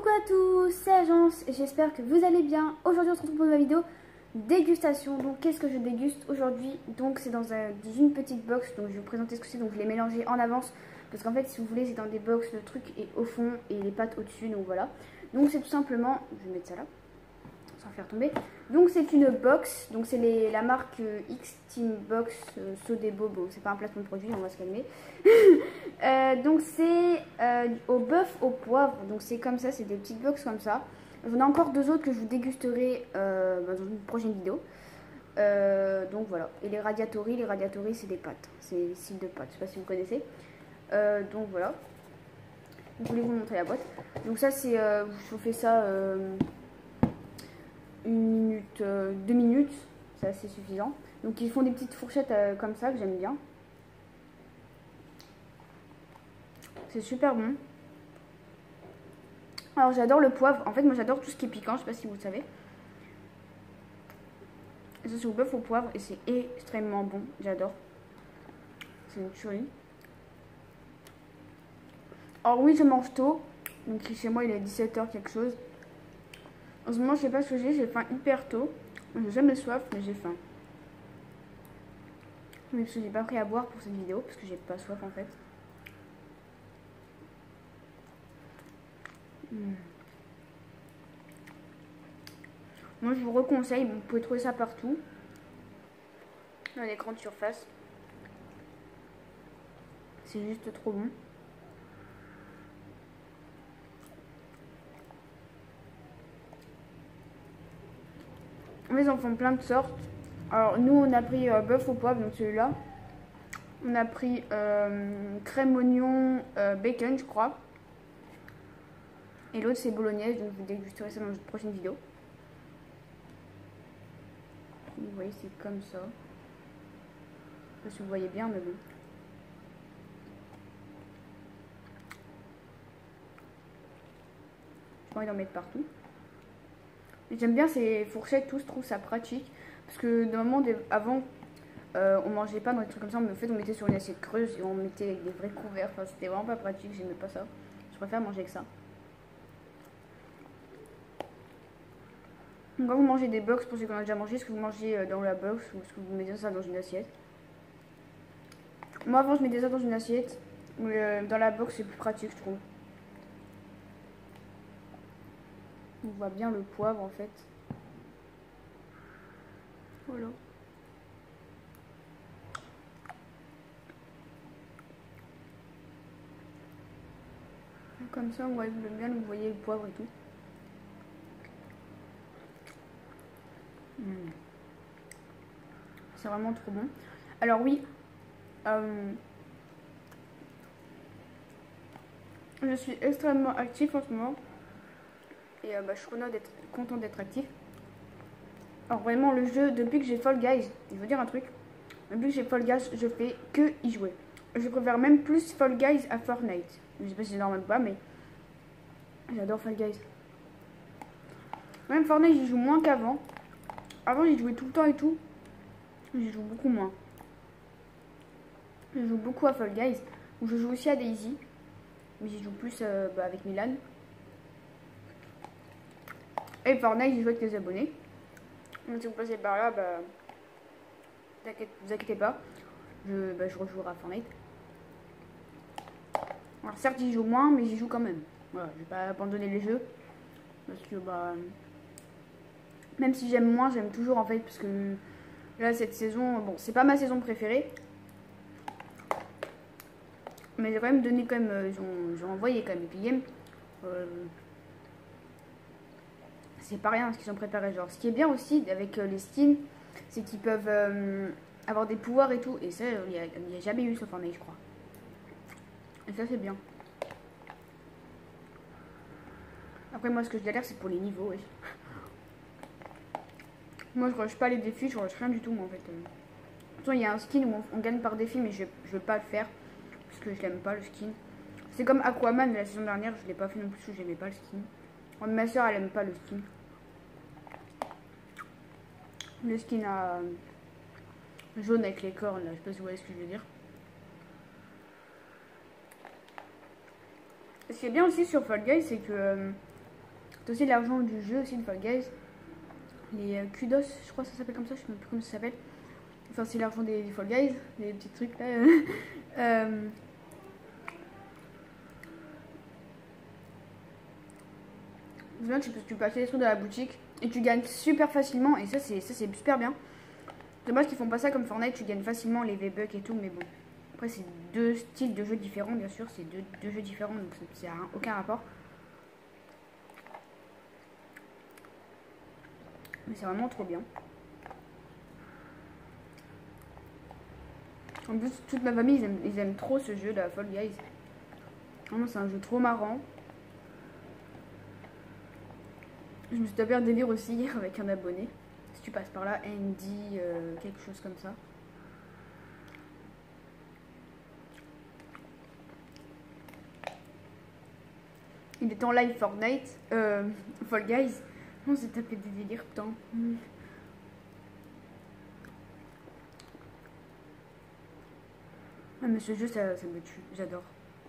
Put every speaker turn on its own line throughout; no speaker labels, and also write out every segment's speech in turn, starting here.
Coucou à tous, c'est Agence et j'espère que vous allez bien. Aujourd'hui on se retrouve pour une nouvelle vidéo dégustation. Donc qu'est-ce que je déguste aujourd'hui? Donc c'est dans une petite box, donc je vais vous présenter ce que c'est. Donc je l'ai mélangé en avance parce qu'en fait si vous voulez c'est dans des box, le truc est au fond et les pâtes au dessus, donc voilà. Donc c'est tout simplement, je vais mettre ça là sans faire tomber. Donc c'est une box, donc c'est la marque X-Team Box Sodebo. Bon, c'est pas un placement de produit, on va se calmer. Donc c'est au bœuf au poivre, donc c'est comme ça, c'est des petites box comme ça. J'en ai encore deux autres que je vous dégusterai dans une prochaine vidéo. Donc voilà, et les radiatori c'est des pâtes, c'est des styles de pâtes, je sais pas si vous connaissez. Donc voilà, je voulais vous montrer la boîte. Donc ça c'est, je vous fais ça 1 minute, 2 minutes, c'est assez suffisant. Donc ils font des petites fourchettes comme ça que j'aime bien. C'est super bon. Alors j'adore le poivre. En fait moi j'adore tout ce qui est piquant. Je sais pas si vous le savez. Et ça c'est au bœuf au poivre et c'est extrêmement bon. J'adore. C'est une tuerie. Alors oui je mange tôt. Donc chez moi il est 17 h quelque chose. En ce moment je sais pas ce que j'ai faim hyper tôt. J'ai jamais soif mais j'ai faim. Mais parce que j'ai pas pris à boire pour cette vidéo parce que j'ai pas soif en fait. Moi je vous reconseille, vous pouvez trouver ça partout. Dans les grandes surfaces. C'est juste trop bon. Ils en font plein de sortes. Alors nous on a pris bœuf au poivre, donc celui-là. On a pris crème oignon bacon je crois. Et l'autre c'est bolognaise, donc je vous dégusterai ça dans une prochaine vidéo. Vous voyez c'est comme ça. Je sais pas si vous voyez bien mais bon. J'ai pas envie d'en mettre partout. J'aime bien ces fourchettes, tout, je trouve ça pratique. Parce que normalement, avant, on mangeait pas dans des trucs comme ça. En fait, on mettait sur une assiette creuse et on mettait avec des vrais couverts. Enfin, c'était vraiment pas pratique, j'aimais pas ça. Je préfère manger avec ça. Donc, quand vous mangez des box, pour ceux qui en ont déjà mangé, est-ce que vous mangez dans la box ou est-ce que vous mettez ça dans une assiette? Moi, avant, je mettais ça dans une assiette. Mais dans la box, c'est plus pratique, je trouve. On voit bien le poivre en fait. Voilà. Comme ça, on voit bien, vous voyez le poivre et tout. C'est vraiment trop bon. Alors oui, je suis extrêmement actif en ce moment. Et je suis content d'être actif. Alors vraiment le jeu, depuis que j'ai Fall Guys, je veux dire un truc. Depuis que j'ai Fall Guys, je fais que y jouer. Je préfère même plus Fall Guys à Fortnite. Je sais pas si c'est normal ou pas, mais j'adore Fall Guys. Même Fortnite, j'y joue moins qu'avant. Avant, j'y jouais tout le temps et tout. J'y joue beaucoup moins. Je joue beaucoup à Fall Guys. Ou je joue aussi à Daisy. Mais j'y joue plus avec Milan. Et Fortnite, j'y joue avec les abonnés. Donc si vous passez par là, vous inquiétez pas. Je rejouerai à Fortnite. Alors certes, j'y joue moins, mais j'y joue quand même. Voilà, je vais pas abandonner les jeux. Parce que même si j'aime moins, j'aime toujours en fait. Parce que là, cette saison, bon, c'est pas ma saison préférée. Mais j'ai quand même donné ils ont envoyé quand même Epic Games. C'est pas rien ce qu'ils ont préparé. Genre, ce qui est bien aussi avec les skins, c'est qu'ils peuvent avoir des pouvoirs et tout. Et ça, il n'y a jamais eu sauf Fortnite, je crois. Et ça, c'est bien. Après, moi, ce que je galère, c'est pour les niveaux. Ouais. Moi, je rush pas les défis, je rush rien du tout, moi, en fait. De toute façon, il y a un skin où on gagne par défi, mais je veux pas le faire. Parce que je l'aime pas, le skin. C'est comme Aquaman de la saison dernière, je l'ai pas fait non plus, parce que j'aimais pas le skin. Ma soeur, elle aime pas le skin. Le skin à jaune avec les cornes, là. Je sais pas si vous voyez ce que je veux dire. Ce qui est bien aussi sur Fall Guys, c'est que C'est aussi l'argent du jeu aussi de Fall Guys. Les kudos, je crois que ça s'appelle comme ça, je sais même plus comment ça s'appelle. Enfin, c'est l'argent des Fall Guys, les petits trucs là. Tu peux acheter des trucs de la boutique et tu gagnes super facilement. Et ça, c'est super bien. Dommage qu'ils font pas ça comme Fortnite, tu gagnes facilement les V-Bucks et tout, mais bon. Après, c'est deux styles de jeux différents, bien sûr. C'est deux jeux différents, donc ça n'a aucun rapport. Mais c'est vraiment trop bien. En plus, toute ma famille, ils aiment trop ce jeu de la Fall Guys. Vraiment, c'est un jeu trop marrant. Je me suis tapé un délire aussi hier avec un abonné. Si tu passes par là, Andy, quelque chose comme ça. Il était en live Fortnite, Fall Guys. On s'est tapé des délires, putain. Ah, mais ce jeu, ça me tue. J'adore.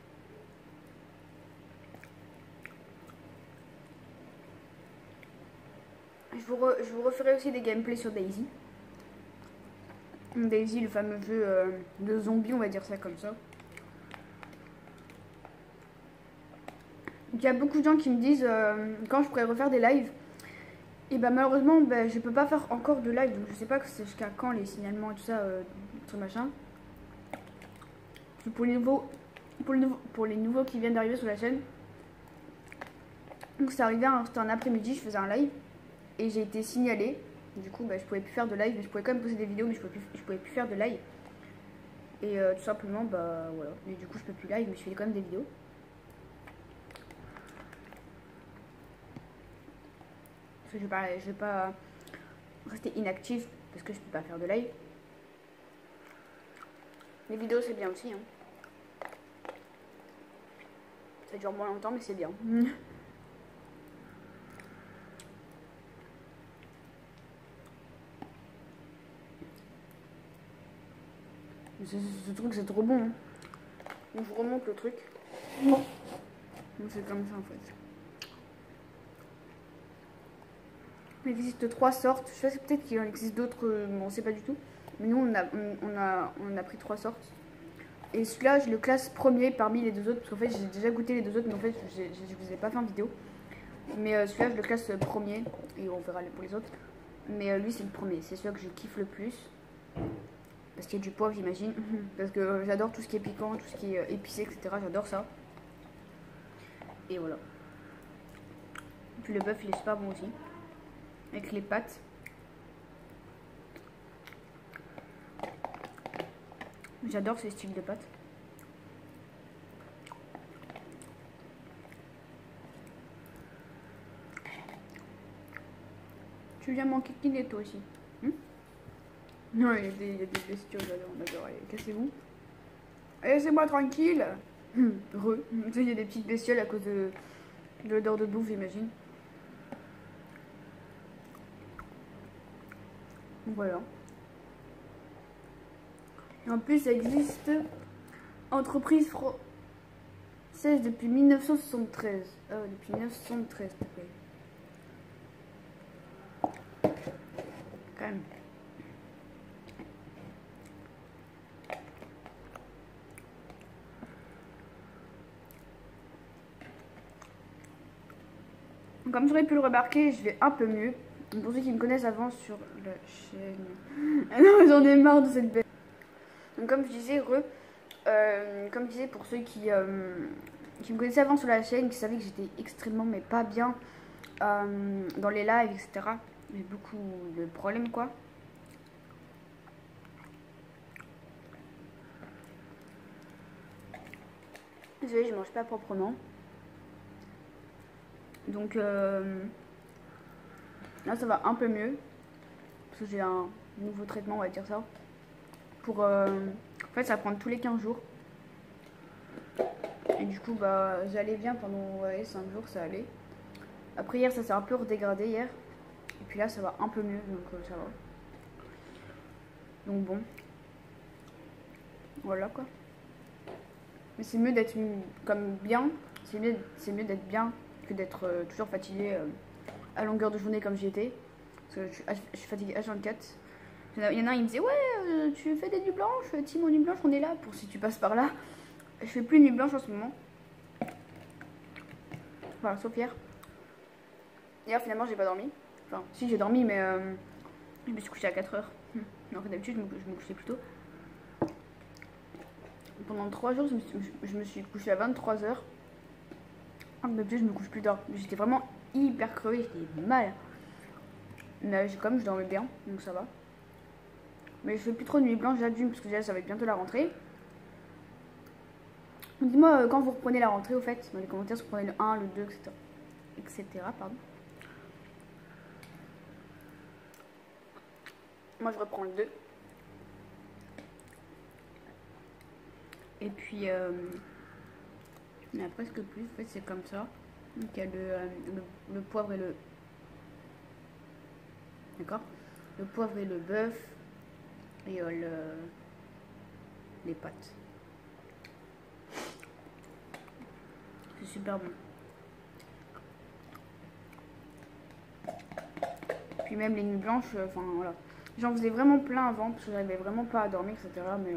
Je vous referai aussi des gameplays sur Daisy. Daisy, le fameux jeu de zombies, on va dire ça comme ça. Il y a beaucoup de gens qui me disent quand je pourrais refaire des lives. Et bah malheureusement, je peux pas faire encore de live. Donc je sais pas c'est jusqu'à quand les signalements et tout ça, ce machin. Pour les nouveaux qui viennent d'arriver sur la chaîne. Donc c'est arrivé, c'était un après-midi, je faisais un live. Et j'ai été signalée. Du coup, je pouvais plus faire de live. Je pouvais quand même poster des vidéos, mais je pouvais plus faire de live. Et tout simplement, voilà. Mais du coup, je peux plus live, mais je fais quand même des vidéos. Parce que je vais pas rester inactive parce que je peux pas faire de live. Les vidéos, c'est bien aussi. Hein. Ça dure moins longtemps, mais c'est bien. Ce truc, c'est trop bon. Hein. Donc, je remonte le truc. Donc, c'est comme ça en fait. Il existe 3 sortes. Je sais peut-être qu'il en existe d'autres, on ne sait pas du tout. Mais nous, on a pris 3 sortes. Et celui-là, je le classe premier parmi les 2 autres. Parce qu'en fait, j'ai déjà goûté les 2 autres, mais en fait, je ne vous ai pas fait en vidéo. Mais celui-là, je le classe premier. Et on verra pour les autres. Mais lui, c'est le premier. C'est celui que je kiffe le plus. Parce qu'il y a du poivre, j'imagine. Parce que j'adore tout ce qui est piquant, tout ce qui est épicé, etc. J'adore ça. Et voilà. Et puis le bœuf, il est super bon aussi. Avec les pâtes. J'adore ce style de pâtes. Tu viens manquer qui n'est toi aussi. Non, il y a des bestioles, j'adore. Allez, cassez-vous. Allez, laissez-moi tranquille. Heureux. Tu sais, il y a des petites bestioles à cause de l'odeur de bouffe, j'imagine. Voilà. Et en plus, ça existe entreprise française depuis 1973. Ah, depuis 1973, s'il te plaît. Quand même. Comme j'aurais pu le remarquer, je vais un peu mieux. Pour ceux qui me connaissent avant sur la chaîne. Ah non, j'en ai marre de cette bête. Donc comme je disais, comme je disais pour ceux qui me connaissaient avant sur la chaîne, qui savaient que j'étais extrêmement mais pas bien dans les lives, etc. Il y a beaucoup de problèmes quoi. Désolée, je mange pas proprement. Donc là ça va un peu mieux. Parce que j'ai un nouveau traitement, on va dire ça. Pour en fait ça va prendre tous les 15 jours. Et du coup j'allais bien pendant 5 jours, ça allait. Après hier ça s'est un peu redégradé hier. Et puis là ça va un peu mieux, donc ça va. Donc bon. Voilà quoi. Mais c'est mieux d'être comme bien. C'est mieux d'être bien que d'être toujours fatiguée à longueur de journée comme j'y étais. Parce que je suis fatiguée H24. Il y en a un, il me disait, ouais, tu fais des nuits blanches, Team nuit blanche, on est là pour si tu passes par là. Je fais plus de nuit blanche en ce moment. Voilà, sauf hier. Hier, finalement, j'ai pas dormi. Enfin, si, j'ai dormi, mais je me suis couchée à 4h. Alors que d'habitude, je me couchais plus tôt. Pendant 3 jours, je me suis couchée à 23h. Alors que d'habitude, je me couche plus tard. J'étais vraiment hyper crevée, j'étais mal. Mais quand même, je dormais bien, donc ça va. Mais je fais plus trop de nuit blanche là d'une, parce que déjà, ça va être bientôt la rentrée. Dites-moi quand vous reprenez la rentrée, au fait, dans les commentaires, si vous prenez le 1, le 2, etc. Pardon. Moi, je reprends le 2. Et puis, il y en a presque plus. En fait, c'est comme ça. Donc, il y a le poivre et le... D'accord. Le poivre et le bœuf. Et les pâtes. C'est super bon. Puis même les nuits blanches, enfin voilà. J'en faisais vraiment plein avant parce que j'arrivais vraiment pas à dormir, etc. Mais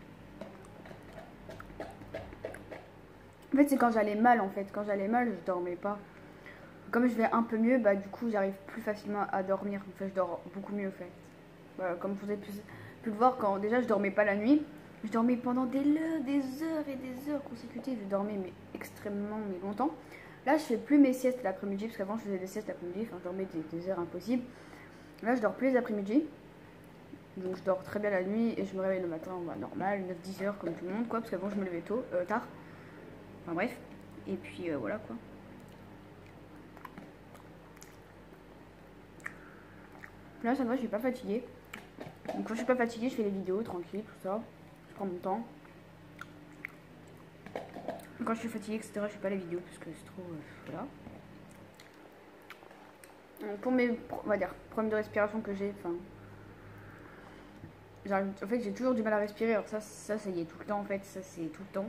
en fait, c'est quand j'allais mal en fait. Quand j'allais mal, je dormais pas. Comme je vais un peu mieux, bah du coup, j'arrive plus facilement à dormir. En fait, je dors beaucoup mieux en fait. Voilà, comme vous avez pu le voir, quand déjà je dormais pas la nuit, je dormais pendant des heures et des heures consécutives. Je dormais mais extrêmement longtemps. Là, je fais plus mes siestes l'après-midi parce qu'avant je faisais des siestes l'après-midi. Enfin, je dormais des heures impossibles. Là, je dors plus les après-midi. Donc, je dors très bien la nuit et je me réveille le matin, bah, normal, 9-10 heures comme tout le monde, quoi. Parce qu'avant, je me levais tard. Enfin, bref. Et puis, voilà, quoi. Là, ça va, je suis pas fatiguée. Donc, quand je suis pas fatiguée, je fais les vidéos tranquille, tout ça. Je prends mon temps. Quand je suis fatiguée, etc., je fais pas les vidéos parce que c'est trop. Voilà. Donc, pour mes, on va dire, problèmes de respiration que j'ai, enfin. En fait, j'ai toujours du mal à respirer. Alors, ça y est tout le temps, en fait. Ça, c'est tout le temps.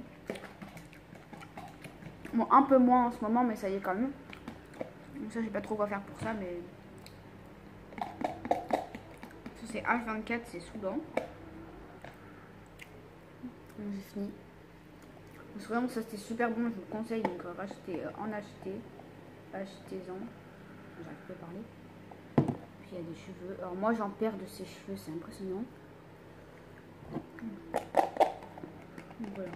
Bon, un peu moins en ce moment, mais ça y est quand même. Donc, ça, j'ai pas trop quoi faire pour ça, mais. Ça, c'est H24, c'est Soudan. Donc, j'ai fini. Donc, vraiment, ça, c'était super bon. Je vous le conseille. Donc, achetez-en. J'arrive pas à parler. Puis, il y a des cheveux. Alors, moi, j'en perds de ces cheveux. C'est impressionnant. Donc, voilà.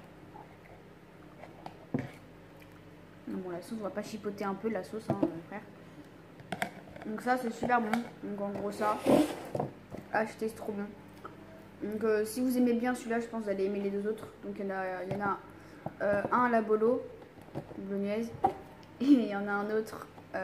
Donc, bon, la sauce, on va pas chipoter un peu la sauce, hein, frère. Donc ça, c'est super bon. Donc en gros ça, achetez, c'est trop bon. Donc si vous aimez bien celui-là, je pense que vous allez aimer les deux autres. Donc il y en a un à la bolo, bolognaise, et il y en a un autre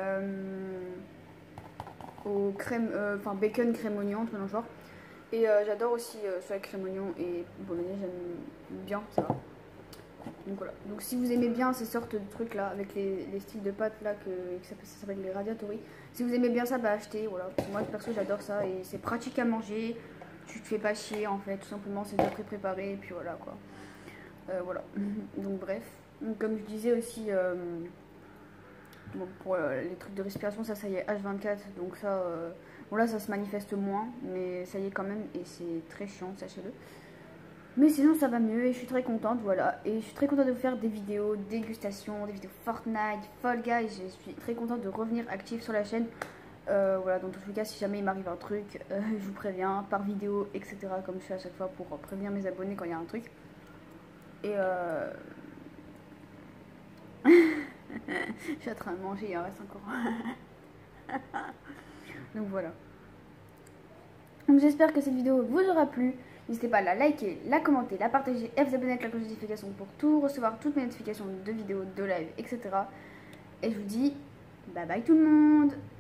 au crème, enfin bacon, crème oignon, tout le genre. Et j'adore aussi celui avec crème oignon et bolognaise, j'aime bien ça. Donc voilà. Donc si vous aimez bien ces sortes de trucs là, avec les styles de pâtes là, ça s'appelle les radiatori. Si vous aimez bien ça, bah achetez, voilà. Moi perso j'adore ça et c'est pratique à manger. Tu te fais pas chier en fait, tout simplement c'est déjà préparé et puis voilà quoi. Voilà. Donc bref. Donc, comme je disais aussi, bon, pour les trucs de respiration, ça y est H24. Donc ça, bon là ça se manifeste moins, mais ça y est quand même et c'est très chiant, sachez-le. Mais sinon ça va mieux et je suis très contente, voilà. Et je suis très contente de vous faire des vidéos dégustation, des vidéos Fortnite, Fall Guys. Je suis très contente de revenir active sur la chaîne. Voilà, dans tous les cas, si jamais il m'arrive un truc, je vous préviens par vidéo, etc. Comme je fais à chaque fois pour prévenir mes abonnés quand il y a un truc. Et je suis en train de manger, il en reste encore. Donc voilà. Donc j'espère que cette vidéo vous aura plu. N'hésitez pas à la liker, la commenter, la partager et vous abonner avec la cloche de notification pour tout recevoir, toutes mes notifications de vidéos, de live, etc. Et je vous dis bye bye tout le monde.